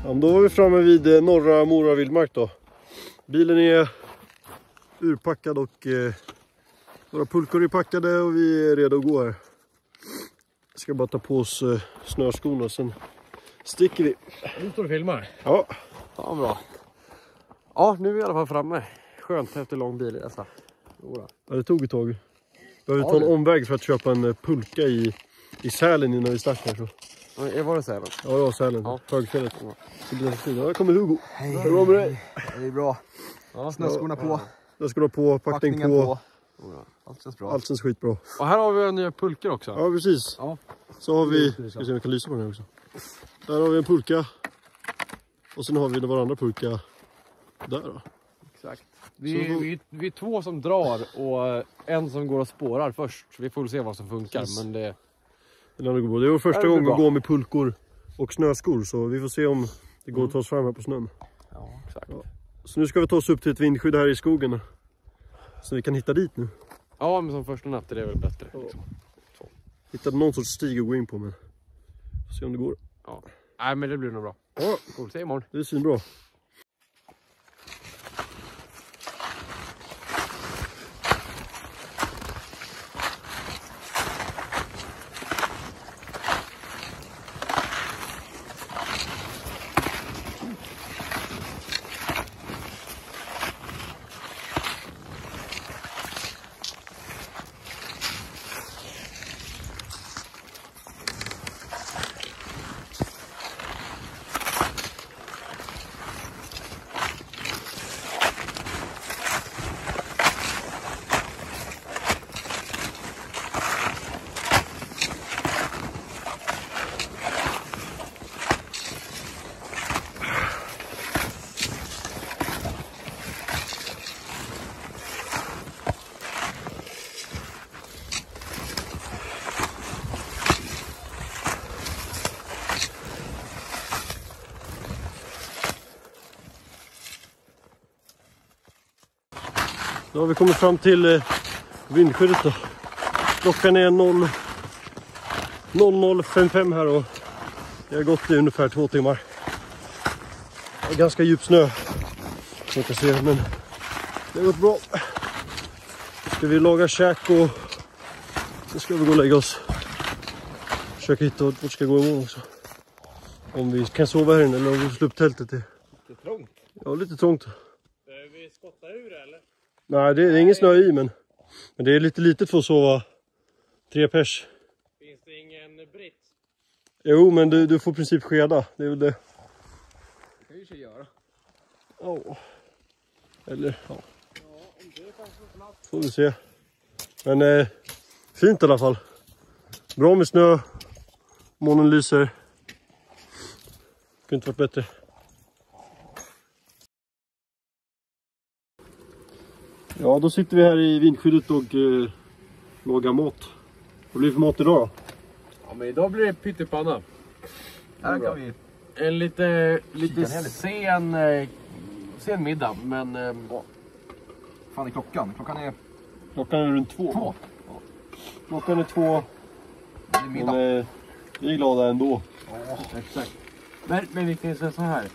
Ja, då var vi framme vid norra Mora vildmark då. Bilen är urpackad och våra pulkor är packade och vi är redo att gå här. Jag ska bara ta på oss snöskorna och sen sticker vi. Nu står du filmar. Ja. Ja, bra. Ja, nu är vi i alla fall framme. Skönt efter lång bilresa. Ja, det tog ett tag. Behöver ta en omväg för att köpa en pulka i Sälen innan vi startar. Så. Ja, var det Sälen? Ja, det var Sälen. Ja. Högfället. Ja. Så blir det fint. Ja, där kommer Hugo. Hej. Hur är det bra med dig? Det är bra. Ja, snöskorna på. Snöskorna på, packning på. Allt känns bra. Allt känns skitbra. Och här har vi nya pulkor också. Ja, precis. Ja. Så har vi, ska se om vi kan lysa på den här också. Där har vi en pulka. Och sen har vi vår andra pulka där då. Exakt. Vi är två som drar och en som går och spårar först. Vi får se vad som funkar. Precis. Men det är vår första gången vi går med pulkor och snöskor. Så vi får se om det går att ta oss fram här på snön. Ja, exakt. Ja. Så nu ska vi ta oss upp till ett vindskydd här i skogen. Så vi kan hitta dit nu. Ja, men som första natt är det väl bättre. Ja. Liksom. Hittade någon sorts stig att gå in på, men får se om det går. Ja. Nej, men det blir nog bra. Ja, cool. Se imorgon. Det är svinbra. Då har vi kommit fram till vindskyddet då. Klockan är 00:55 här och det har gått i ungefär 2 timmar. Det är ganska djup snö. Jag kan se, men det har gått bra. Ska vi laga käk och så ska vi gå och lägga oss. Försöka hitta vart vi ska gå imorgon också. Om vi kan sova här inne eller om vi slår upp tältet. Lite trångt. Ja, lite trångt. Behöver vi skotta ur det, eller? Nej, det är ingen snö i, men det är lite litet för att sova 3 pers. Finns det ingen brits? Jo, men du får i princip skeda. Det är väl det. Det kan vi ju göra. Ja. Eller, ja. Ja, om det kanske är plats. Får vi se. Men fint i alla fall. Bra med snö. Månen lyser. Kunde inte varit bättre. Ja, då sitter vi här i vindskyddet och lagar mat. Vad blir det för mat idag då? Ja, men idag blir det pyttipanna. Här kan vi. En lite sen middag, men... Fan är klockan? Klockan är runt 2. Ja. Klockan är 2. Det är middag. Men vi är glada ändå. Ja, exakt. Men vi kan säga så här.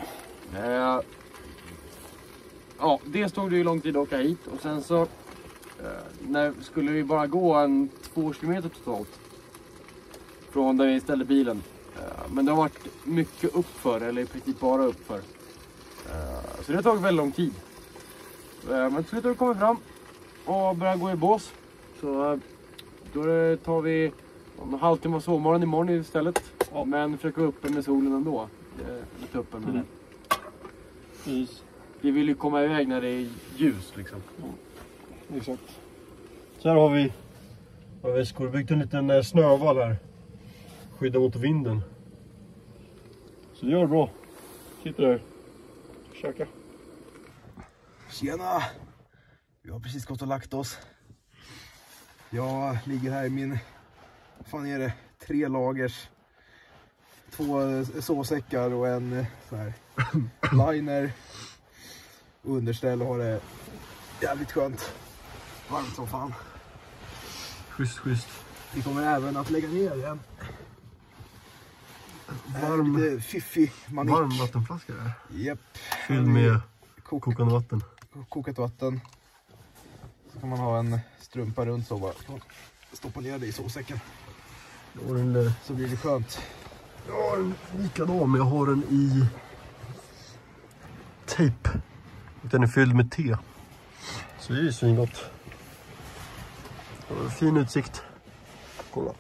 Ja, det stod det ju lång tid att åka hit. Och sen så skulle vi bara gå 2 kilometer totalt. Från där vi ställde bilen. Men det har varit mycket uppför, eller i princip bara uppför. Så det har tagit väldigt lång tid. Men till slut har vi kommit fram och börjat gå i bås. Så då tar vi en halvtimme av sovmorgon imorgon istället. Ja. Men försöka upp med solen ändå. Lite uppe med det. Precis. Vi vill ju komma iväg när det är ljus liksom. Ja. Exakt. Så här har vi väskor. Byggt en liten snövall här. Skydda mot vinden. Så det gör det bra. Sitter där. Käka. Tjena! Vi har precis gått och lagt oss. Jag ligger här i min, vad fan är det, 3 lagers, 2 sovsäckar och en så här liner. Underställ och har det jävligt skönt. Varmt som fan. Schysst. Vi kommer även att lägga ner Lite fiffig manik. Varm vattenflaska där. Japp. Fylld med kokande vatten. Kokat vatten. Så kan man ha en strumpa runt så bara. Stoppa ner det i sovsäcken. Så blir det skönt. Jag har en likadan, men jag har den i tejp. Den är fylld med te. Så det är ju svingott. Fin utsikt. Kolla.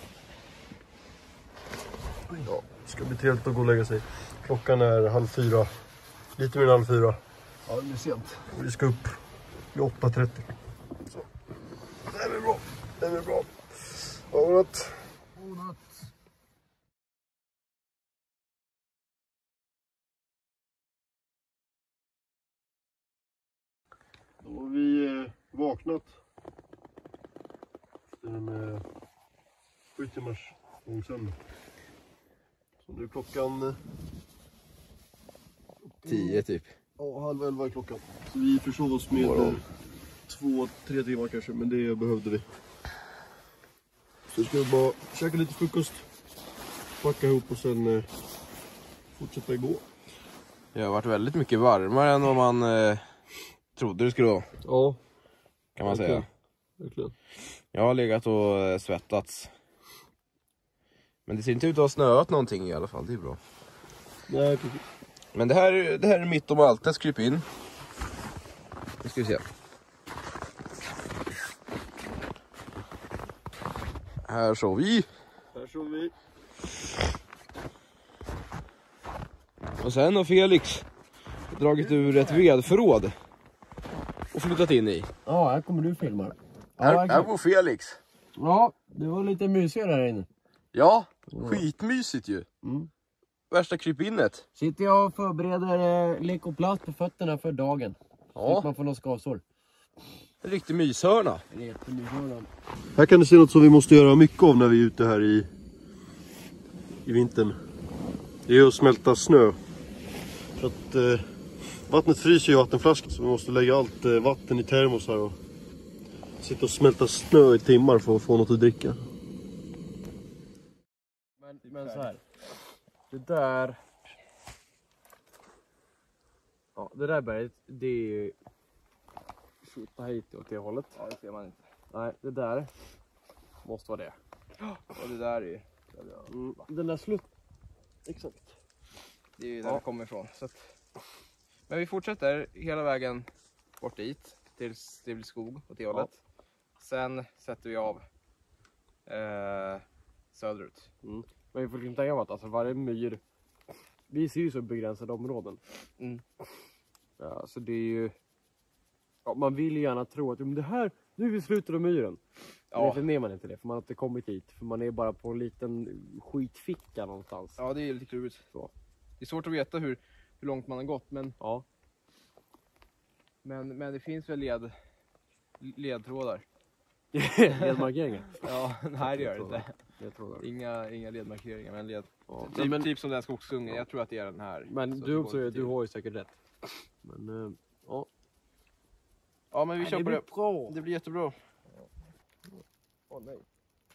Ja, ska bli trevligt att gå och lägga sig. Klockan är 3:30. Lite mer än 3:30. Ja, det är sent. Och vi ska upp vid 8:30. Så. Det är bra. Det är bra. God natt. God natt. Då har vi vaknat. Efter en 7 timmars långsömn. Så nu är klockan 10 typ. Ja, 10:30 är klockan. Så vi försov oss med 2-3 timmar kanske, men det behövde vi. Så ska vi bara käka lite frukost, packa ihop och sen fortsätta gå. Det har varit väldigt mycket varmare än vad man trodde det skulle vara. Ja, Kan man säga. Verkligen. Jag har legat och svettats. Men det ser inte ut att ha snöat någonting i alla fall, det är bra. Nej, Men det här är mitt om allt, ett kryp in. Nu ska vi se. Här så vi. här såg vi. Och sen har Felix dragit ur ett vedförråd och flyttat in i. Ja, här kommer du filma. Här bor Felix. Ja, det var lite mysigare här inne. Ja, skitmysigt ju. Mm. Värsta krypinnet. Sitter jag och förbereder lekoplast på fötterna för dagen. Ja. Så man får någon skavsår. En riktig myshörna. Det är jättemysigare. Här kan du se något som vi måste göra mycket av när vi är ute här i vintern. Det är att smälta snö. För att vattnet fryser i vattenflaskan, så vi måste lägga allt vatten i termos här och sitta och smälta snö i timmar för att få något att dricka. Men så här. Det där... Ja, det där berget, det är... Skjuta hit åt det hållet. Ja, det ser man inte. Nej, det där måste vara det. Och det där är Den där slut... Exakt. det är ju där det kommer ifrån. Så att... Men vi fortsätter hela vägen bort dit. Tills det blir skog åt det hållet. Sen sätter vi av söderut. Men vi får inte tänka på att alltså, varje myr... Vi ser ju så begränsade områden. Mm. Ja, så det är ju... Ja, man vill ju gärna tro att det här... Nu är vi slutet av myren. Ja. Men är man inte det, för man har inte kommit hit. För man är bara på en liten skitficka någonstans. Ja, det är lite klurigt. Så. Det är svårt att veta hur långt man har gått. Men, Ja. men det finns väl ledtrådar. Ledmarkeringar. Ja, nej det gör det inte. Ledtrådar. Inga ledmarkeringar, men Ja. typ som den skogsungen. Jag tror att det är den här. Men Så du det också, går inte du till. har ju säkert rätt. Men ja. Ja, men vi kör på det. Bra. Det blir jättebra. Nej.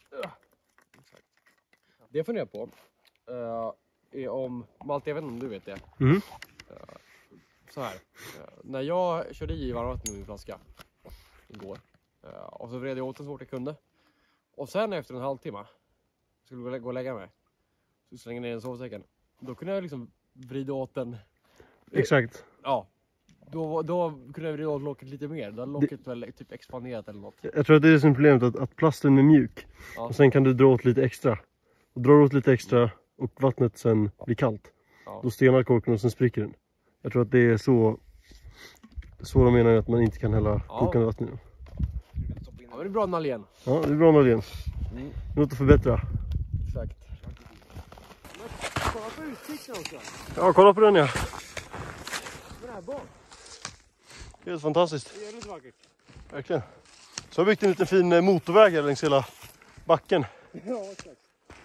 Det jag funderar på är om Malte, jag vet inte om du vet det. Mm. Så här. När jag körde i varmvatten i min flaska igår. Och så vred jag åt den så fort jag kunde. Och sen efter en halvtimme skulle jag gå och lägga mig. Så slängde jag ner den i sovsäcken. Då kunde jag liksom vrida åt den. Exakt. Ja. Då kunde jag vrida åt locket lite mer. Då hade locket väl typ expanderat eller något. Jag tror att det är det som är problemet, att plasten är mjuk. Ja. Och sen kan du dra åt lite extra. Och drar du åt lite extra och vattnet sen blir kallt. Ja. Då stelnar korken och sen spricker den. Jag tror att det är så de menar, att man inte kan hälla kokande vatten i den. Ja, men det är bra Nalén. Ja, det är bra Nalén. Något att förbättra. Exakt. Kolla på utsikten också. Ja, kolla på den ja. Vad är det här bak? Det är helt fantastiskt. Det är väldigt vackert. Verkligen. Så har jag byggt en liten fin motorväg här längs hela backen. Ja, exakt.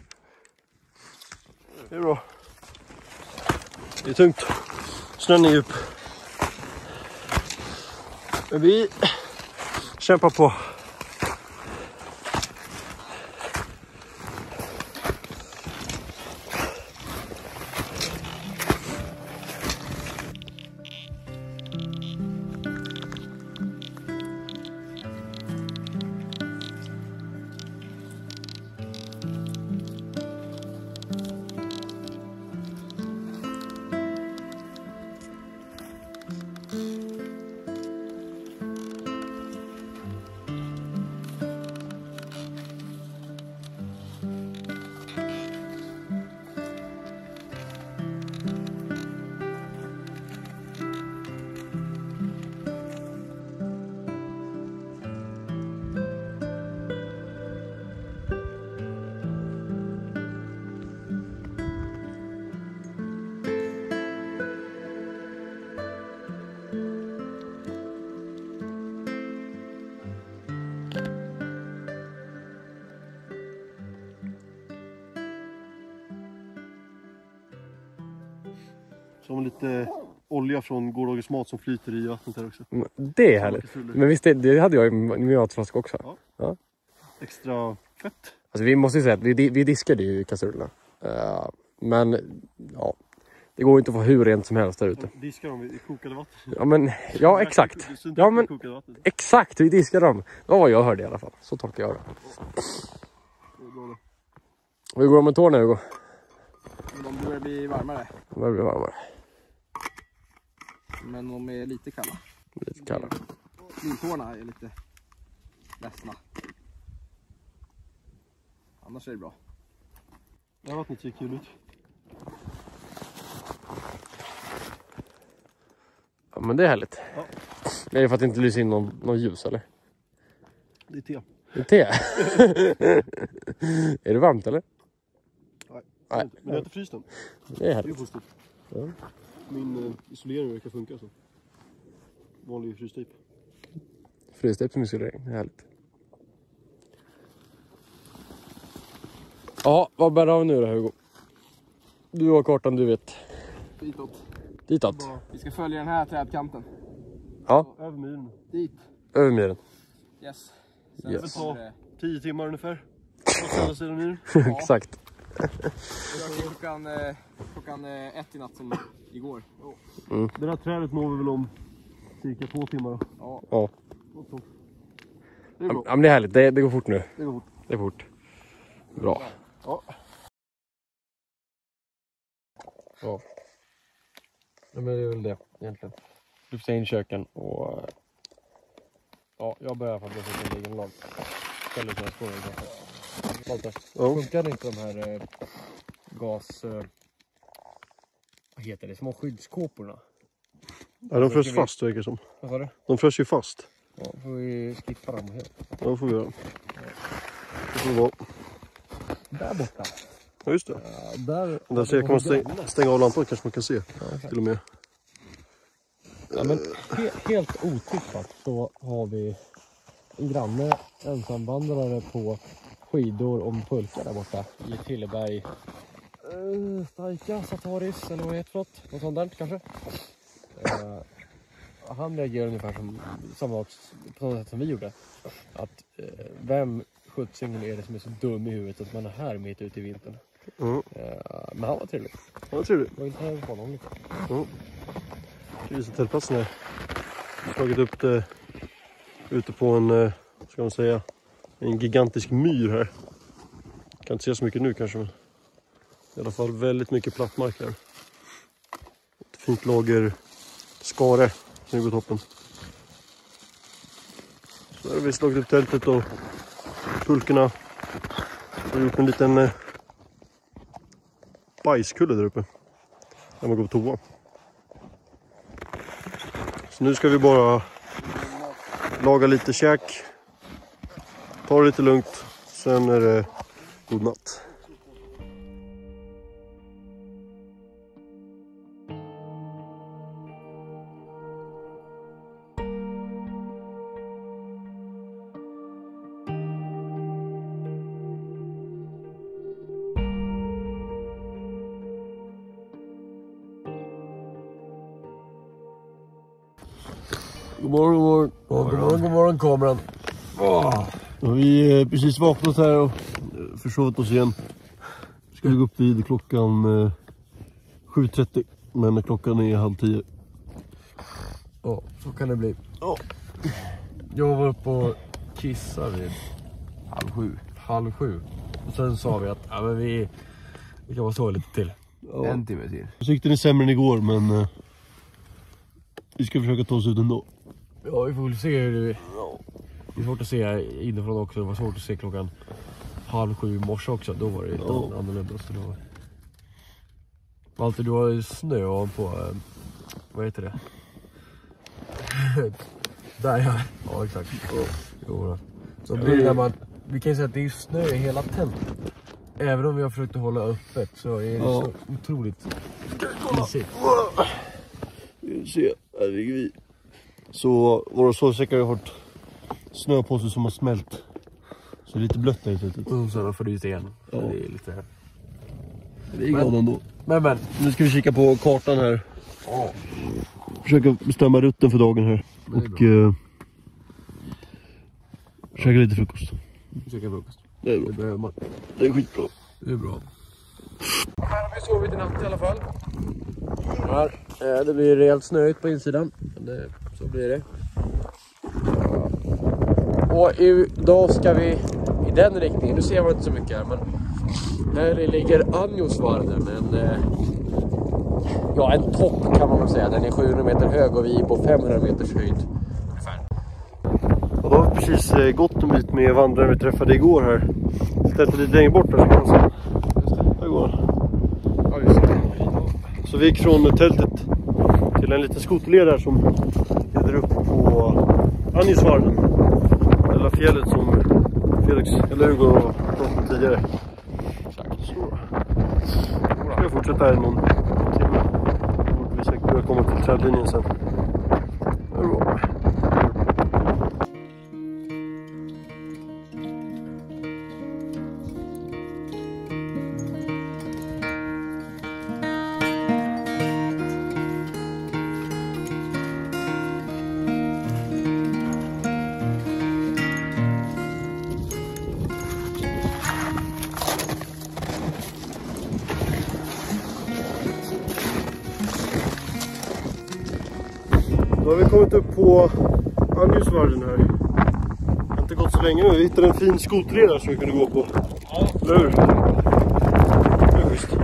Det är bra. Det är tungt. Snön är djup. Men vi kämpar på. Som lite olja från gårdagens mat som flyter i vattnet här också. Det är härligt. Men visst, det hade jag i min matflaska också. Ja. Extra fett. Alltså vi måste ju säga att vi diskade ju kastrullerna. Men ja, det går inte att få hur rent som helst där ute. Diskar de i kokade vatten? Ja, men, ja exakt. Ja, men exakt, vi diskade dem. Det var vad jag hörde i alla fall. Så tolkar jag det. Hur går det med tårna, Hugo? De börjar bli varmare. De börjar bli varmare. Men de är lite kalla. Lite kalla. Lintårna är lite ledsna. Annars är det bra. Det här vattnet ser kul ut. Ja, men det är härligt. Ja. Det är för att det inte lyser in någon ljus, eller? Det är te. Det är te? Är det varmt, eller? Nej. Nej. Men det är inte fryst än. Det är Det är härligt. positivt. Ja. Min isolering verkar funka så. Vanlig frystejp. Fristejp som isolering, det är härligt. Ja, vad bär av nu då, Hugo? Du har kartan, du vet. Ditåt. Vi ska följa den här trädkanten. Ja, Över myren. Dit. över myren. Yes. Yes. Det tar 10 timmar ungefär. Och sen sidan myren. Exakt. Klockan 1 i natt som igår. Det här trädet når vi väl om cirka 2 timmar. Ja. Det är bra. Ja, men det är härligt. Det går fort nu. Det går fort. Det är fort. Bra. Ja. Ja. Ja, men det är väl det egentligen. Lyfta in köken och... Ja, jag börjar faktiskt med en egen lag. Ställer sig här skålen kanske. Malte, funkar inte de här gas... vad heter det? Små skyddskåporna? Ja, de frös fast verkar som. Vad sa du? De frös ju fast. Ja, får vi skippa dem helt. Ja, det får vi göra. Det får det vara. Där borta. Ja, just det. Där ser jag, kan man stänga av lampan kanske man kan se. Till och med. Ja, men helt otippat så har vi en granne, ensamvandrare på skidor om pulka där borta i Tilleberg. Staika, Sataris eller vad heter det? Något sånt där kanske. Han reagerar ungefär som på samma sätt som vi gjorde. Att vem skjutsingen är det som är så dum i huvudet att man är här mitt ute i vintern. Men han var trevlig. Ja, trevligt. Det var inte här på honom lite. Jag ska visa tältplatsen här. Jag har slagit upp det ute på en, ska man säga, en gigantisk myr här. Kan inte se så mycket nu kanske, men i alla fall väldigt mycket plattmark här. Ett fint lager skare som går toppen. Så här har vi slagit upp tältet och pulkorna. Jag har gjort en liten bajskulle där uppe. När man går på toa. Så nu ska vi bara laga lite käk. Ta det lite lugnt. Sen är det god natt. God morgon, god morgon kameran. Vi är precis vaknat här och försovit oss igen. Ska vi gå upp vid klockan 7:30, men klockan är 9:30. Ja, så kan det bli. Jag var uppe och kissade vid 6:30. Och sen sa vi att men vi kan vara så lite till. En timme till. Sikten är sämre än igår, men vi ska försöka ta oss ut ändå. Ja, vi får väl se hur det är. Det är svårt att se inifrån också. Det var svårt att se klockan 6:30 i morse också. Då var det lite annorlunda. Så då... Malte, du har snö på... vad heter det? Där ja. Ja, exakt. Jo, så blir det när man... Vi kan ju säga att det är snö i hela tältet. Även om vi har försökt att hålla öppet så är det så otroligt mysigt. Vi ser, här ligger vi. Så våra sovsäckar har fått snö på sig som har smält. Så det är lite blött där i slutet. Så då får du se igen. Ja. Det är lite... Det är glad ändå. Men. Nu ska vi kika på kartan här. Ja. Försöka bestämma rutten för dagen här. Och käka lite frukost. Käka frukost. Det är bra. Det behöver man. Det är skitbra. Det är bra. Här har vi sovit i natt i alla fall. Här, det blir rejält snöigt på insidan. Men så blir det. Och idag ska vi i den riktningen. Nu ser man inte så mycket här, men här ligger Anjosvarden. En topp kan man väl säga. Den är 700 meter hög och vi är på 500 meters höjd. Ungefär. Och då har vi precis gått en bit med vandrare vi träffade igår här. Stället lite längre bort här så kan man se. Där går han. Ja, just det. Så vi gick från tältet till en liten skoterled där som leder upp på Anjosvarden. Eller fjället som Felix eller Hugo pratade om tidigare. Exakt. Så ska jag fortsätta här någon timme. Och vi säkert börja komma till trädlinjen sen. Det är bra. Då har vi kommit upp på Anjosvarden här. Det har inte gått så länge nu. Vi hittade en fin skoterled där som vi kunde gå på. Ja. Eller hur? Det är schysst.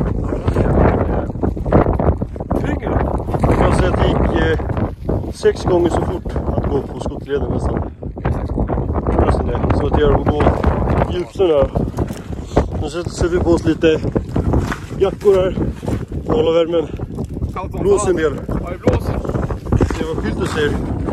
Jag kan säga att det gick 6 gånger så fort att gå på skoterleden nästan. Nästan det. Så att jag gör gå djupsnö där. Nu sätter vi på oss lite jackor här. Hålla värmen. Blåser en del. Ja, det blåser. Se vad skylten säger.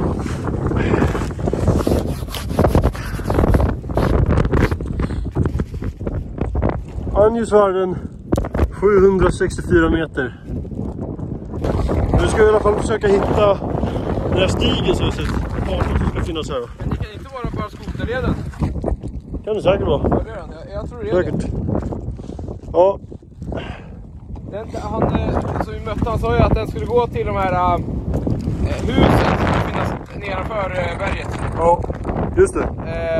Anjosvarden 764 meter. Nu ska vi i alla fall försöka hitta den här stigen som jag sett. Kartan som ska finnas här. Men det kan inte vara bara skoterleden. Kan det säkert vara. Ja, det är den. Jag tror det är Säkert. Ja. Han som vi mötte, han sa ju att den skulle gå till de här husen som finns nedanför berget. Ja, just det.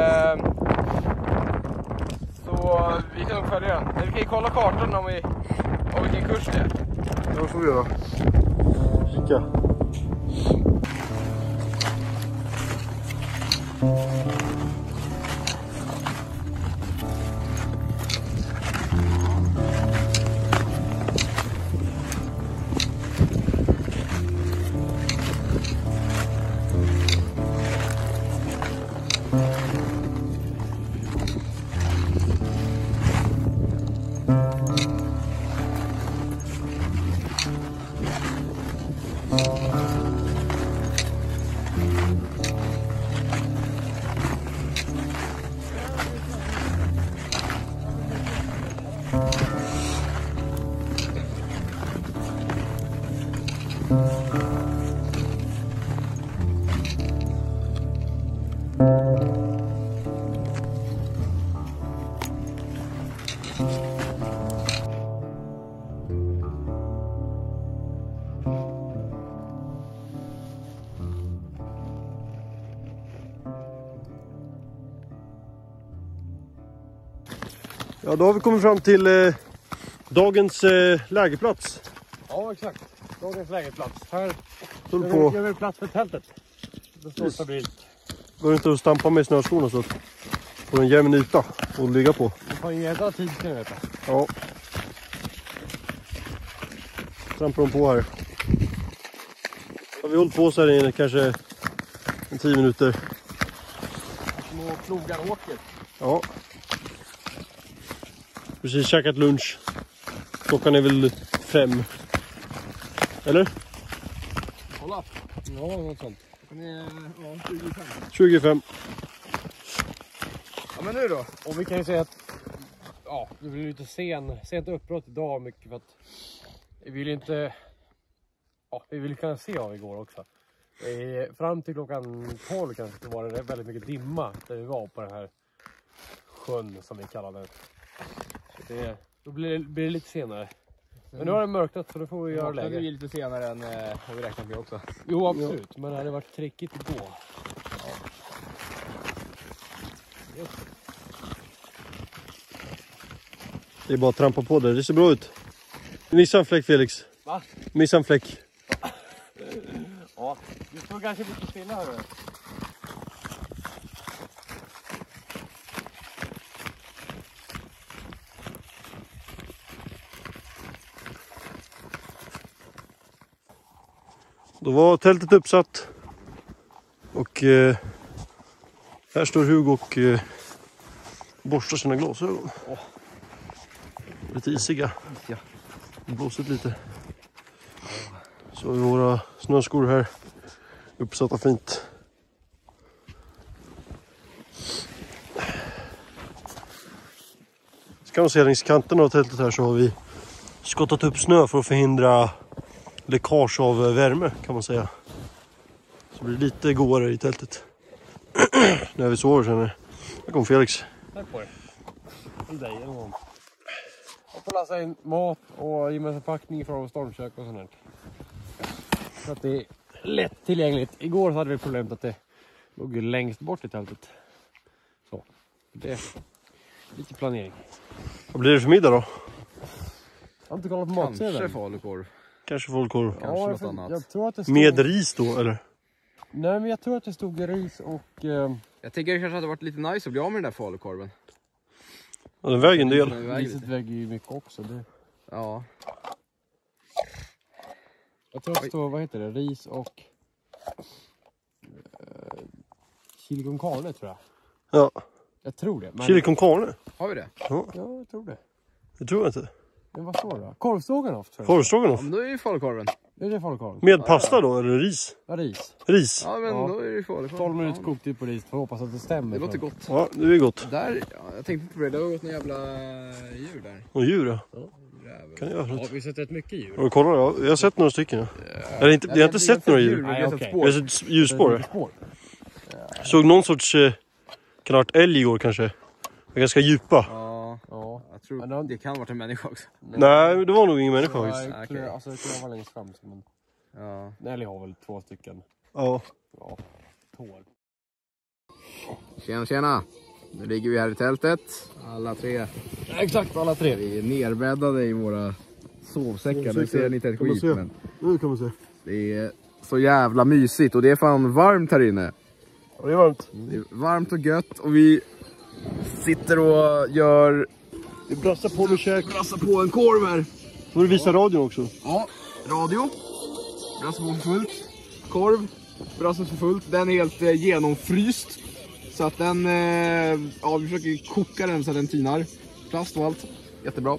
Så vi kan nog följa den. Men vi kan ju kolla kartan om vilken kurs det är. Ja, det får vi göra. Kika. Ja, då har vi kommit fram till dagens lägerplats. Ja, exakt. Dagens lägerplats. Här På. gör vi plats för tältet. Det står stabilt. Går inte att stampa med snöskorna så att få en jämn yta att ligga på. Det tar en jävla tid, kan jag veta. Ja. Trampar de på här. Har vi hållit på så här i kanske 10 minuter. Små plogar åker. Ja. Precis käkat lunch. Klockan är väl 5. Eller? Kolla. Ja, något sånt. Klockan är 25. 25. Ja, men nu då? Och vi kan ju säga att det blir lite sent uppbrott idag mycket för att vi vill inte vi vill kunna se av igår också. Fram till klockan 12 kanske så var det väldigt mycket dimma där vi var på den här sjön som vi kallar det. Så då blir det lite senare. Men nu har det mörknat så då får vi göra Det är läge. lite senare än vad vi räknat med också. Jo, absolut. Men det hade varit trickigt att gå. Det är bara att trampa på där. Det ser bra ut. Missa en fläck, Felix. Va? Missa en fläck. Ja, du står ganska mycket stilla, hörru. Då var tältet uppsatt. Och här står Hugo och borstar sina glasögon. Lite isiga. Ja. Blåsigt lite. Så har vi våra snöskor här uppsatta fint. Skanneringskanten av tältet här så har vi skottat upp snö för att förhindra läckage av värme kan man säga. Så blir det lite godare i tältet. När vi sover sen. Här kommer Felix. Tack på dig. Till dig eller någon. Jag får läsa in mat och ge mig förpackning från stormkök och sånt här. Så att det är lätt tillgängligt. Igår så hade vi problemet att det låg längst bort i tältet. Så. Det är lite planering. Vad blir det för middag då? Jag har inte kollat på matsedeln. Kanske falukorv. Kanske folkkorv. Kanske något annat. Jag tror att det stod... Med ris då eller? Nej, men jag tror att det stod ris och... Jag tänker det kanske hade varit lite nice att bli av med den där falukorven. Ja, den väger en del. Den väger riset lite. väger ju mycket också. Det... Ja. Jag tror att det står, vad heter det? Ris och... chili con carne tror jag. Ja. Jag tror det. Men... Chili con carne? Har vi det? Ja, Ja, jag tror det. det tror jag inte. Men vad står det då? Korvstroganoff tror jag. Korvstroganoff? Ja, men då är det ju falukorven. Är det falukorv? Med pasta då eller ris? Ja, ris. Ris? Ja, men Ja. då är det ju falukorv. 12 minuter kokt på ris. Får hoppas att det stämmer. Det låter gott. Ja, det är gott. Där, ja, jag tänkte inte på det. Det har gått någon jävla djur där. Och djur ja. Jävlar. Kan jag göra Ja, förut. vi har sett rätt mycket djur. Har du kollat? Ja, jag har sett några stycken. Ja. Eller inte, jag har inte sett några djur. Men Nej, jag har okej. sett Jag har spår. sett ljusspår. Ja. Spår. Jag såg någon sorts kan ha varit älg igår kanske. De är ganska djupa. Ja, Ja. jag tror Men de- det kan ha varit en människa också. Nej, det var nog ingen människa faktiskt. Nej, Okej. alltså det kan vara längst fram. Men... Ja. Nelly har väl 2 stycken. Ja. Ja, tår. Tjena, tjena. Nu ligger vi här i tältet. Alla tre. Exakt, alla 3. Vi är nerbäddade i våra sovsäckar. Nu ser ni inte ett Kan man skit, se? men Nu kan man se. det är så jävla mysigt. Och det är fan varmt här inne. Ja, det är varmt. Det är varmt och gött. Och vi sitter och gör... Vi brassar på med käk. brassar på en korv här. Får du visa radion också? Ja, radio. Brassar på för fullt. Korv. Brassar för fullt. Den är helt genomfryst. Så att den... ja, vi försöker koka den så att den tinar. Plast och allt. Jättebra.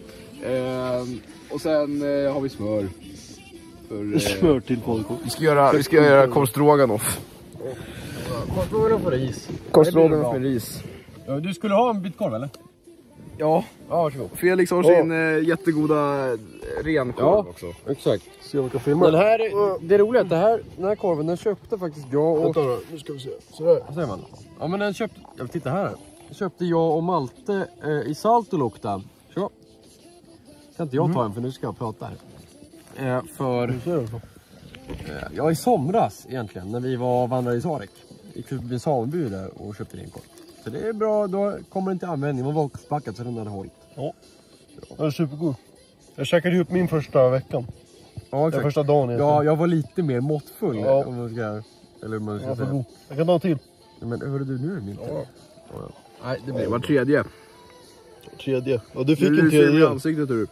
Och sen har vi smör. För, Smör till folkkorv. vi ska göra korvstroganoff. Korvstroganoff och ris. Korvstroganoff med ris. Ja, du skulle ha en bit korv eller? Ja, Ja, varsågod. Felix har sin jättegoda renkorv Ja. också. Exakt. Se om jag kan filma. Den här, det är roligt, den här korven den köpte faktiskt jag och... Vänta då, nu ska vi se. Sådär. Vad säger man? Ja men den köpte, jag vill titta här. Den köpte jag och Malte i Saltolokta. Så. Kan inte jag ta en för nu ska jag prata här. För, ja i somras egentligen när vi var vandrare i Sarek. Gick förbi en sameby där och köpte renkorv. Så det är bra, då kommer den till användning. Man var uppspackat så den hade hållit. Ja. Den är supergod. Jag käkade ju upp min första veckan. Ja Den första dagen egentligen. Ja, jag var lite mer måttfull. Ja. Om man ska, eller hur man ska Ja, för säga. god. Jag kan ta en till. Men hörru du, nu är det min tur. Ja. Nej, det Det blir var tredje. Tredje. Ja, du fick Nu en ser vi tredje. ansiktet du.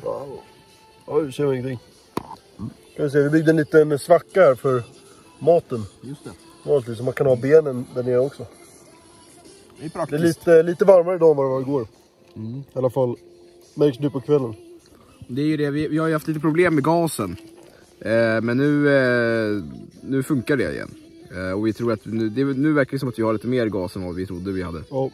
Ja, du ser ingenting. Kan vi se, vi byggde en liten svacka här för maten. Just det. Vanligtvis, så man kan ha benen där nere också. Det är Det praktiskt. är lite varmare idag än vad det var igår. I alla fall märks nu på kvällen. Det är ju det, vi har ju haft lite problem med gasen. Men nu funkar det igen. Och vi tror att nu verkar det som att vi har lite mer gas än vad vi trodde vi hade. Ja,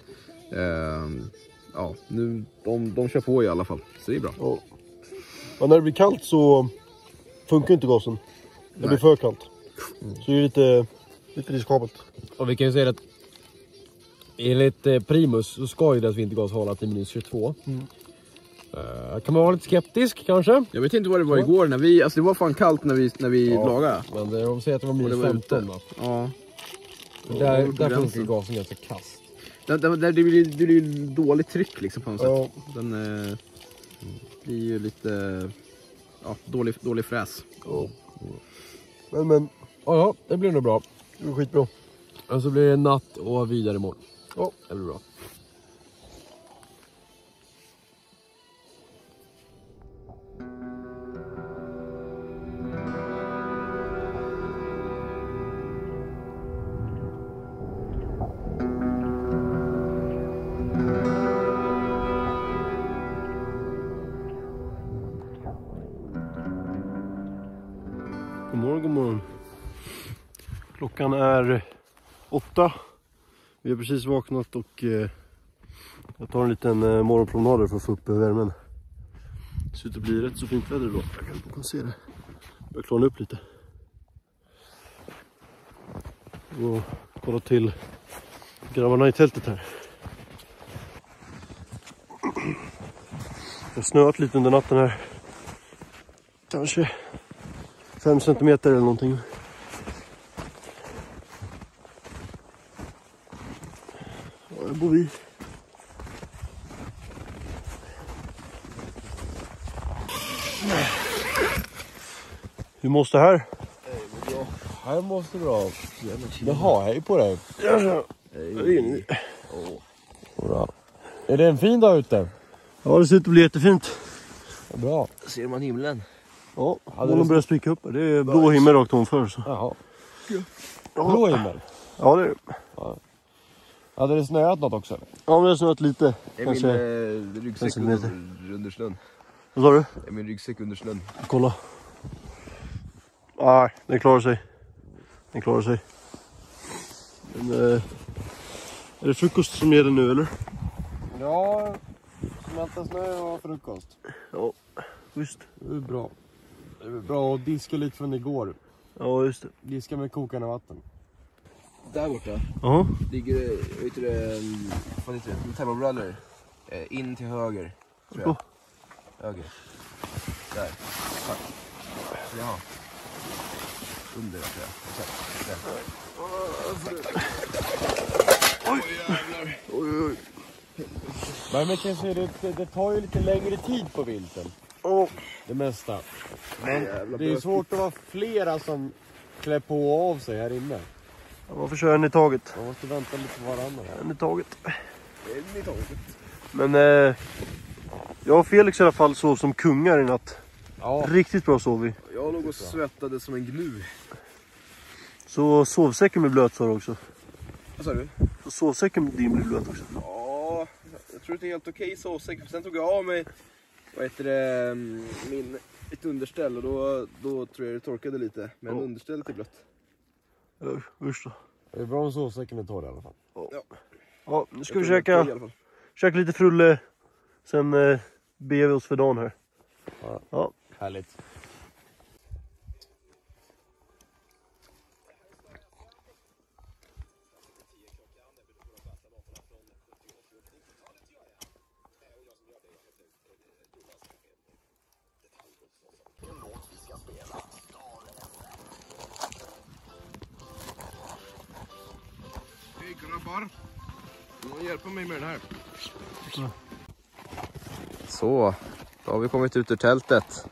Ja, nu, de kör på i alla fall. Så det är bra. ja. Men när det blir kallt så funkar inte gasen. Det blir för kallt. Så det är lite riskabelt. Och vi kan ju säga att enligt Primus så ska ju deras vintergas hålla till minus 22. Kan man vara lite skeptisk kanske? Jag vet inte vad det var igår när vi, alltså det var fan kallt när vi lagade. Men jag säger att det var minus 15 då. Ja. Där funkar gasen ganska kast. Det blir dåligt tryck liksom på något sätt. Den blir ju lite dålig fräs. Men. Ja, det blir nog bra. Det blir skitbra. Och så blir det natt och vidare imorgon. Ja, det blir bra. God morgon. Klockan är 8. Vi har precis vaknat och jag tar en liten morgonpromenad för att få upp värmen. Det ser ut att bli rätt så fint väder idag. Jag kan se det. Börjar klarna upp lite. Och kolla till grabbarna i tältet här. Det har snöat lite under natten här. Kanske 5 centimeter eller någonting. Ja, här bor vi. Hur måste det här? Här måste det bra. Jaha, hej på dig. Hej. Bra. Är det en fin dag ute? Ja, det ser ut att bli jättefint. Bra. Ser man himlen? Ja, molnen börjar spricka upp. Det är blå himmel rakt ovanför. Så. Jaha. Blå himmel? Ja, det är det. Ja. Hade det snöat något också? Ja, men det har snöat lite. Det är Kanske min ryggsäck under snön. Vad sa du? Det är min ryggsäck under snön. Kolla. Nej, den klarar sig. Den klarar sig. Men, är det frukost som gäller nu, eller? Ja, smälta snö och frukost. Ja, visst. Det är bra. Det är bra att diska lite från igår. Ja, just det. Diska med kokande vatten. Där borta Ja. ligger det, vad heter det? Termobrallor. In till höger, tror jag. Höger. Där. Tack. Jaha. Under, tror jag. Exakt. Där. Oj. Men kanske det tar ju lite längre tid på vintern. Det mesta. Men det är svårt att vara flera som klär på och av sig här inne. Ja, man får köra en i taget. Man måste vänta lite på varandra. En i taget. Men jag och Felix i alla fall sov som kungar i natt. Ja. Riktigt bra sov vi. Jag låg och svettade som en gnu. Så sovsäcken blir blöt, sa du också. Vad sa du? Så sovsäcken din blir blöt också. Ja, jag tror att det är helt okej sovsäck. Sen tog jag av mig, vad heter det, ett underställ och då tror jag det torkade lite. Men understället är blött. Usch då. Det är bra om sovsäcken är torr i alla fall. Ja, nu ska vi käka lite frulle. Sen ber vi oss för dagen här. Ja. Härligt. Hej grabbar. Någon hjälper mig med den här. Så, då har vi kommit ut ur tältet.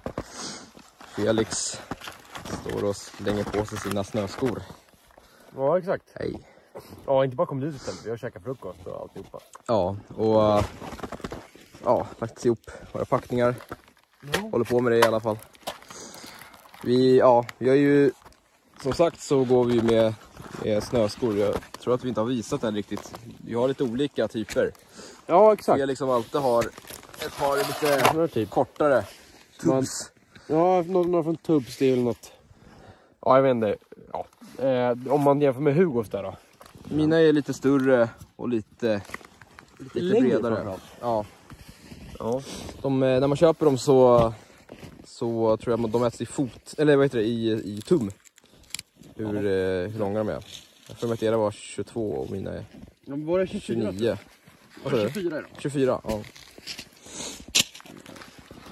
Felix står och slänger på sig sina snöskor. Ja, exakt. Hej. Ja, inte bara kommit ut istället. Vi har käkat frukost och alltihopa. Ja, och lagt ihop våra packningar. Håller på med det i alla fall. Vi har ju, som sagt så går vi med snöskor. Jag tror att vi inte har visat den riktigt. Vi har lite olika typer. Ja, exakt. Jag liksom alltid har ett par lite kortare. Tubs. Ja, några från Tubs, det är väl något. Ja, jag vet inte. Ja. Om man jämför med Hugos där då. Mina är lite större och lite bredare. Ja. När man köper dem så tror jag att de äts i fot, eller vad heter det, i tum. Hur långa de är. Jag tror att era var 22 och mina är var det 29. Vad sa du? 24 då. 24, ja.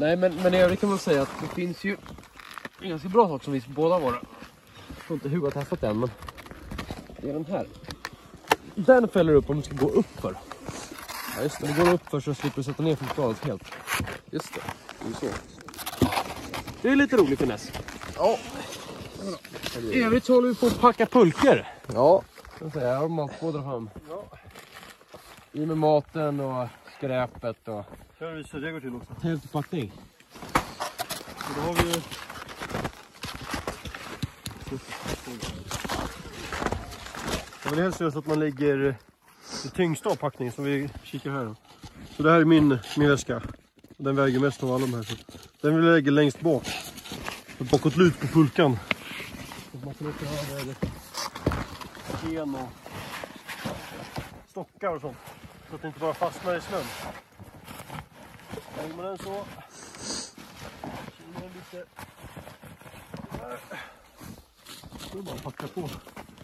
Nej, men i övrigt kan man säga att det finns ju en ganska bra sak som vi båda våra. Jag tror inte Hugo har testat den, men det är den här. Den fäller upp om du ska gå upp för. Ja, just det. Om du går upp för så slipper du sätta ner fotbladet helt. Just det. Det är så. Det är lite rolig finess. Ja. I övrigt så håller vi på att packa pulker. Ja. Jag har matbådar fram. Ja. I med maten och skräpet och... Kan jag visa hur det går till också? Helt packning. Så då har vi... Jag vill helst göra så att man lägger det tyngsta av packningen som vi kikar här. Så det här är min väska. Den väger mest av alla de här. Så den vill jag lägga längst bak. Bakåt lut på pulkan. Så man kan också ha sten och stockar och sånt. Så att det inte bara fastnar i snön. Lägger man den så. Känner den lite. Så är bara att packa på.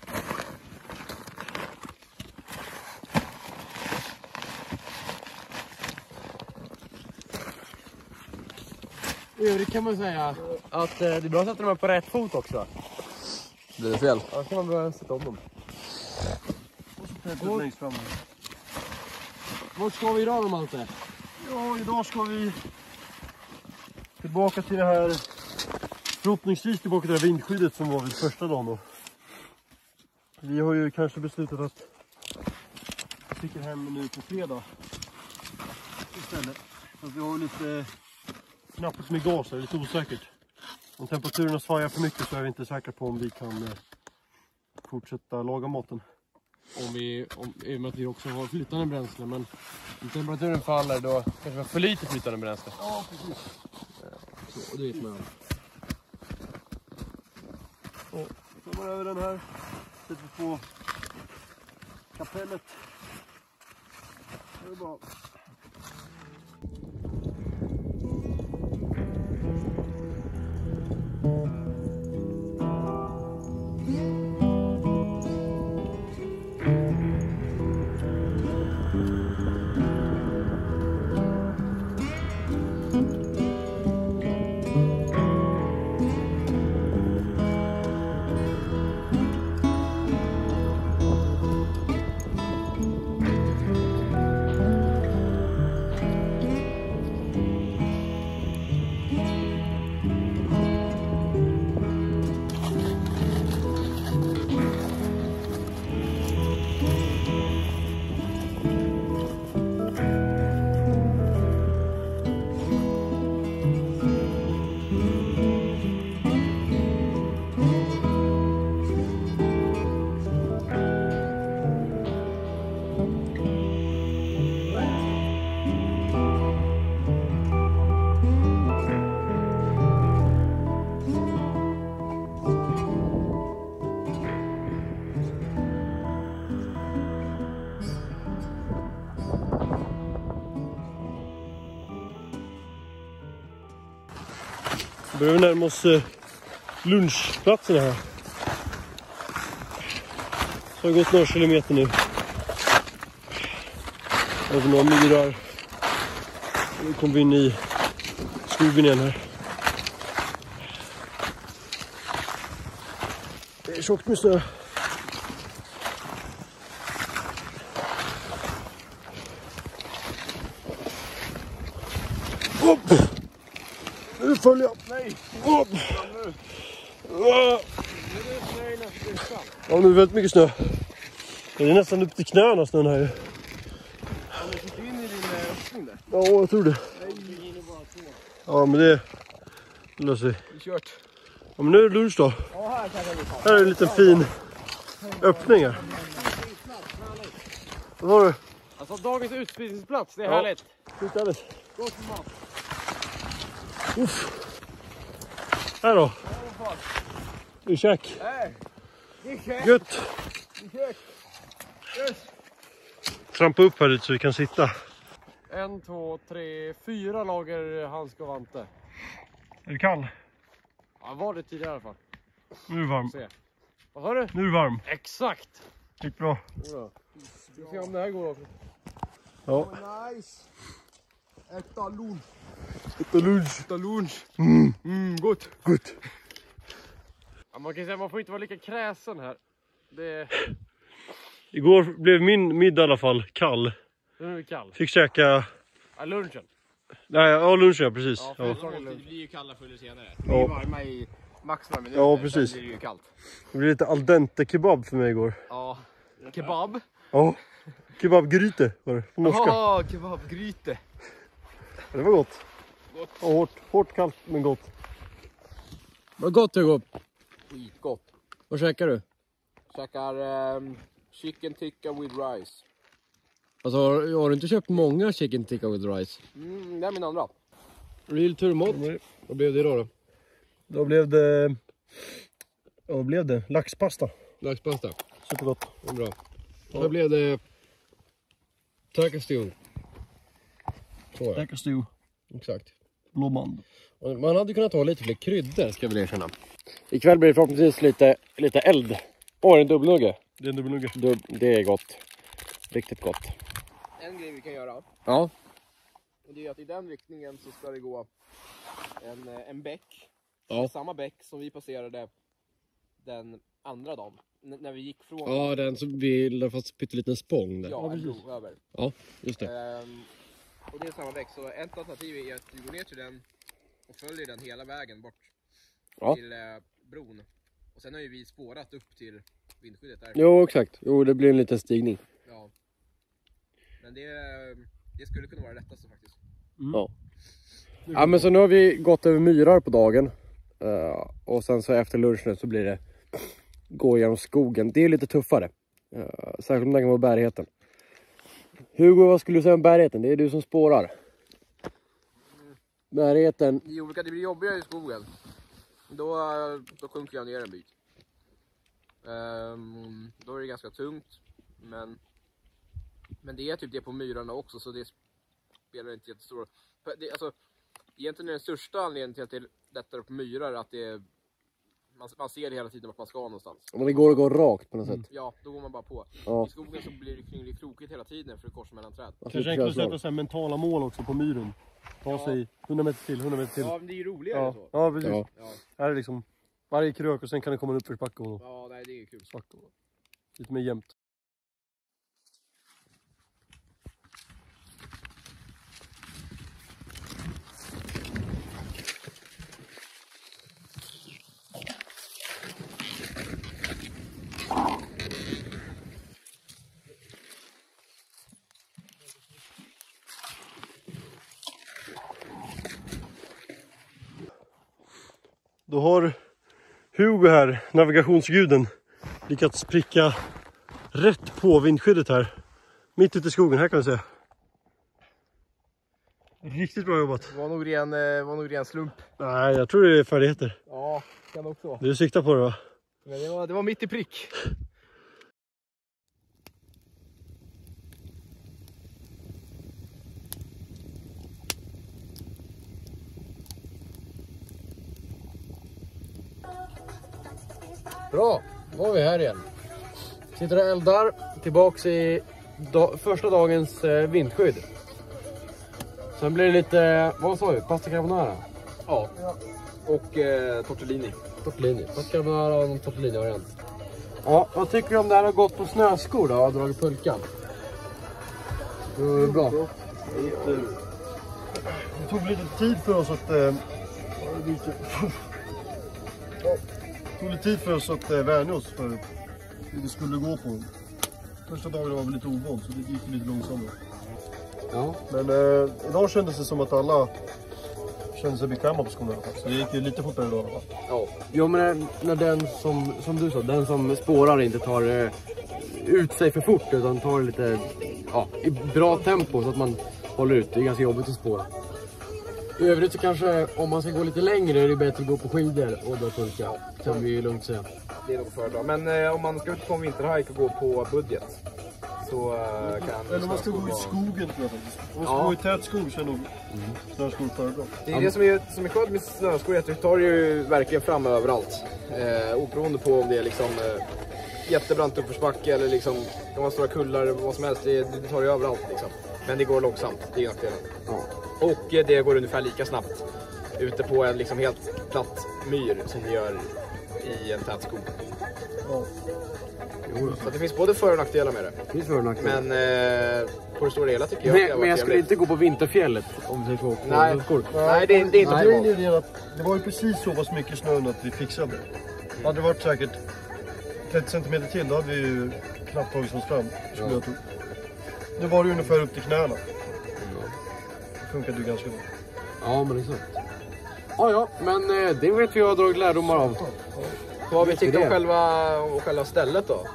I övrigt kan man säga att det är bra att sätta dem på rätt fot också. Blir det fel? Ja, kan man börja sätta om dem. Och så tätt längst fram. Vart ska vi idag, Malte? Ja, idag ska vi tillbaka till det här, förhoppningsvis tillbaka till det här vindskyddet som var vid första dagen då. Vi har ju kanske beslutat att vi sticker hem nu på fredag istället. Så att vi har lite knappt med gas, det är lite osäkert. Om temperaturen svajar för mycket så är vi inte säkra på om vi kan fortsätta laga maten. I och med att vi också har flytande bränsle, men om temperaturen faller då kanske vi har för lite flytande bränsle. Ja, precis. Så, det vet man. Så tar man över den här, sätter vi på kapellet. Det är bra. Vi börjar närma oss lunchplatsen här. Så har gått några kilometer nu. Över några myrar. Nu kommer vi in i skogen igen här. Det är tjockt med snö. Hopp! Nu följer jag. Nej. Hopp! Ja, nu är det väldigt mycket snö. Det är nästan upp till knäna snön här. Har du sitter in i din öppning där? Ja, jag tror det. Ja, men det löser vi. Det är kört. Ja, men nu är det lunch då. Här är en liten fin öppning här. Vad var det? Alltså dagens utspisningsplats, det är Ja. härligt. Skit härligt. Gott för mat. Uff. Här då. Det är käk. Det är kört. Gött. Det är kört. Yes. Trampa upp här lite så vi kan sitta. 1, 2, 3, 4 lager handske och vante. Är du kall? Ja, var det tidigare i alla fall. Nu är du varm. Se. Vad har du? Nu är du varm. Exakt. Gick bra. Jodå. Vi får se om det här går också. Ja. Nice! Äta lunch. Äta lunch. Gott. Gott. Ja, man kan säga att man får inte vara lika kräsen här. Det Igår blev min middag i alla fall kall. är nu kall. Fick käka... Ja, lunchen. Nej, ja, lunchen, ja, precis. Ja, Ja. för Det blir ju kalla förr eller senare. Ja. Det är varma i max några minuter. Ja, precis. Sen blir det ju kallt. Det blev lite al dente kebab för mig igår. Ja. Kebab. Ja. Kebabgryte var det på norska. Ja, kebabgryte. Det var gott. Gott. Ja, hårt kallt men gott. Vad gott Hugo. Skitgott. Vad käkar du? Käkar chicken tikka with rice. Alltså har du inte köpt många chicken tikka with rice? Det är min andra. Real turmot. Vad blev det då? Då blev det... Ja, vad blev det? Laxpasta. Laxpasta. Supergott. Det är bra. Då blev det turkey stew. Så ja. Läcker stew. Exakt. Blåband. Och man hade kunnat ha lite fler kryddor, ska jag väl erkänna. Ikväll blir det förhoppningsvis lite eld. Åh, en dubbelnugge. Det är en dubbelnugge. Det är gott. Riktigt gott. En grej vi kan göra. Ja. Och det är att i den riktningen så ska det gå en bäck. Ja. Samma bäck som vi passerade den andra dagen. När vi gick från Ja, den som vi la fast pytteliten spång där. en bro över. Ja, just det. Och det är samma bäck. Så ett alternativ är att du går ner till den och följer den hela vägen bort till bron. Och sen har ju vi spårat upp till vindskyddet där. Jo, exakt. Jo, det blir en liten stigning. Ja. Men det skulle kunna vara det lättaste faktiskt. Ja. Ja, men så nu har vi gått över myrar på dagen. Och sen så efter lunchen så blir det gå genom skogen. Det är lite tuffare. Särskilt om det kan vara bärigheten. Hugo, vad skulle du säga om bärigheten? Det är du som spårar. Bärigheten. Det blir jobbigare i skogen. Då sjunker jag ner en bit. Då är det ganska tungt. Men det är typ det på myrarna också, så det spelar inte jättestor roll. Alltså, egentligen är den största anledningen till att det är lättare på myrar att man ser det hela tiden vart man ska någonstans. Men det går att gå rakt på något sätt. Ja, då går man bara på. Ja. I skogen så blir det krokigt hela tiden för att korsa mellan träd. Kanske enklare att sätta så här mentala mål också på myren. Ta sig 100 meter till, 100 meter till. Ja, men det är ju roligare Ja, så. ja precis. Ja. Ja. Här är liksom varje krök och sen kan det komma en uppförsbacke och Ja, nej, det är kul. svacka. Lite mer jämnt. Då har Hugo här, navigationsguden, lyckats pricka rätt på vindskyddet här. Mitt ute i skogen, här kan vi se. Riktigt bra jobbat. Det var nog ren slump. Nej, jag tror det är färdigheter. Ja, kan också vara. Du siktar på det, va? Men det var mitt i prick. Bra, då var vi här igen. Sitter och eldar, tillbaks i första dagens vindskydd. Sen blir det lite, vad sa vi? Pasta carbonara? Ja. Och tortellini. Tortellini. Pasta carbonara och en tortellini-variant. Ja, vad tycker du om det här har gått på snöskor då? Och dragit pulkan? Det var bra. Det tog lite tid för oss att... vänja oss för hur det skulle gå på. Första dagen var vi lite ovant så det gick lite långsammare. Ja. Men idag kändes det som att alla kände sig bekväma på skorna i alla fall. Så det gick ju lite fortare idag i alla fall. Ja. Jo, men när den som du sa, den som spårar inte tar ut sig för fort utan tar lite i bra tempo så att man håller ut. Det är ganska jobbigt att spåra. I övrigt så kanske om man ska gå lite längre är det bättre att gå på skidor och dra pulka. Kan vi ju lugnt säga. Det är nog föredra. Men om man ska ut på en vinterhike och gå på budget så kan... Eller om man ska gå i skogen tror jag faktiskt. Om man ska gå i tät skog så är nog snöskor föredra. Det är det som är skönt med snöskor är att du tar ju verkligen fram överallt. Oberoende på om det är liksom jättebrant uppförsbacke eller liksom de har stora kullar eller vad som helst. Du tar ju överallt liksom. Men det går långsamt, det är nackdelen. Ja. Och det går ungefär lika snabbt ute på en liksom helt platt myr som det gör i en tät skog. Ja. Så det finns både för- och nackdelar med det. Det finns för och nackdelar. Men på det stora hela tycker jag att det har Men jag varit skulle trevligt. inte gå på vinterfjället om vi får Nej. rullskor. Nej, det är inte Grejen optimalt. är det att det var ju precis så pass mycket snö att vi fixade det. Hade det varit säkert 30 cm till, då hade vi ju knappt tagit oss fram. Som jag tror. Nu var det ungefär upp till knäna. Det funkade ju ganska bra. Ja, men exakt. Ja, men det vet vi har dragit lärdomar av. Vad vi tyckte om själva stället då?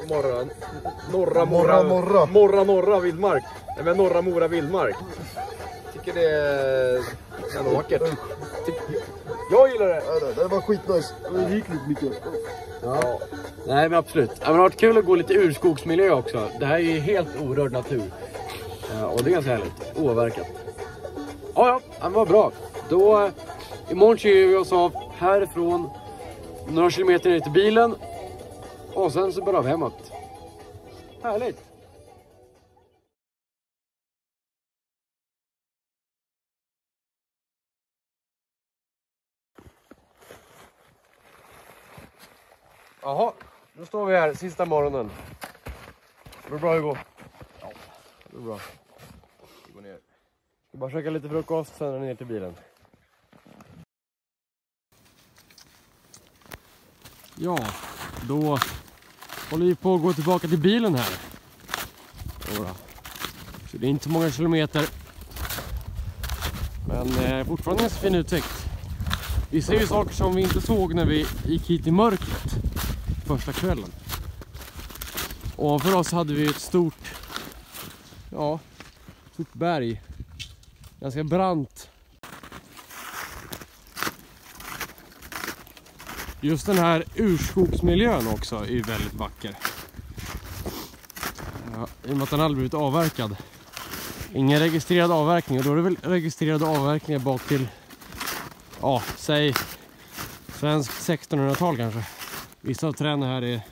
Norra vildmark. Nej, men norra Mora vildmark. Tycker det är vackert. Jag gillar det. Ja, det var skitnice. Det var riktigt mycket. Ja. Nej, men absolut. Det har varit kul att gå lite urskogsmiljö också. Det här är ju helt orörd natur. Och det är ganska härligt. Oavverkat. Ja, men vad bra. Då, imorgon kör vi oss av härifrån några kilometer ner till bilen. Och sen så bara hemåt. Härligt. Jaha, då står vi här sista morgonen. Det går bra, Hugo. Ja, det går bra. Vi går ner. Ska bara käka lite frukost, sen ner till bilen. Ja, då håller vi på att gå tillbaka till bilen här. Så det är inte så många kilometer. Men fortfarande en så fin utsikt. Vi ser ju saker som vi inte såg när vi gick hit i mörkret första kvällen. Och för oss hade vi ett stort berg. Ganska brant. Just den här urskogsmiljön också är ju väldigt vacker. Ja, i och med att den aldrig blivit avverkad. Ingen registrerad avverkning, och då är det väl registrerade avverkningar bak till, säg svensk 1600-tal kanske. Vissa av träden här är,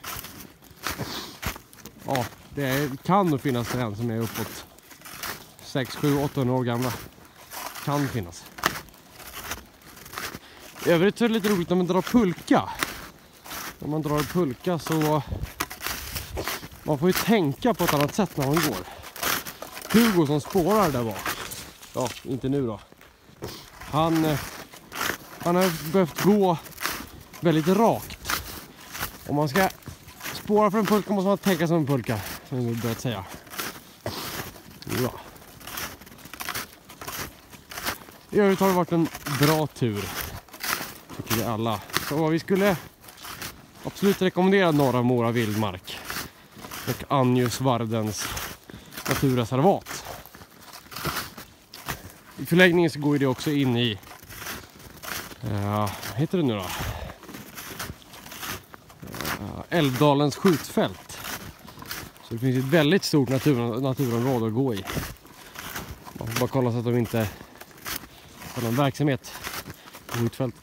kan nog finnas träd som är uppåt 6, 7, 800 år gamla. Kan finnas. I övrigt är det lite roligt när man drar pulka. När man drar pulka så man får ju tänka på ett annat sätt när man går. Hugo som spårar där bak. Ja, inte nu då. Han har behövt gå väldigt rakt. Om man ska spåra för en pulka måste man tänka som en pulka. Som vi börjat säga. Ja. I övrigt har det varit en bra tur. Tycker vi alla. Så vi skulle absolut rekommendera norra Mora vildmark. Och Anjusvardens naturreservat. I förläggningen så går det också in i vad heter det nu då? Älvdalens skjutfält. Så det finns ett väldigt stort naturområde att gå i. Man får bara kolla så att de inte har någon verksamhet på skjutfältet.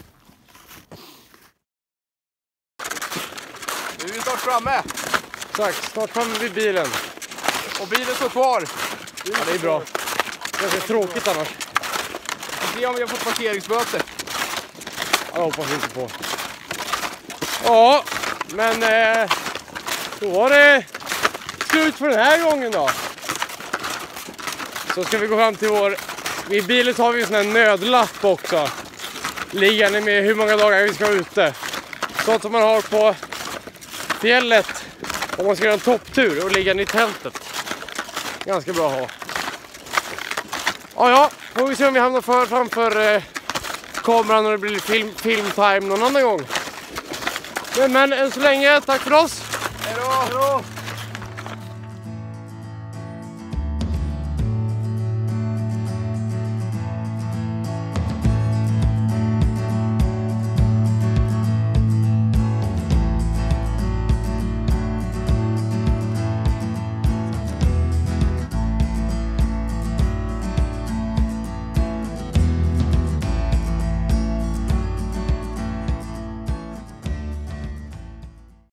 Nu är vi snart framme. Exakt, snart framme vid bilen. Och bilen står kvar. Ja, det är bra. Det är tråkigt annars. Vi får se om vi har fått parkeringsböter. Jag hoppas inte på. Ja, men då var det slut för den här gången då. Så ska vi gå fram till vid bilen har vi en sån här nödlapp också. Liggande med hur många dagar vi ska vara ute. Sånt som man har på fjället om man ska göra en topptur och ligga i tältet. Ganska bra att ha. Ja, får vi se om vi hamnar framför kameran när det blir filmtime någon annan gång. Men än så länge, tack för oss. Hej då!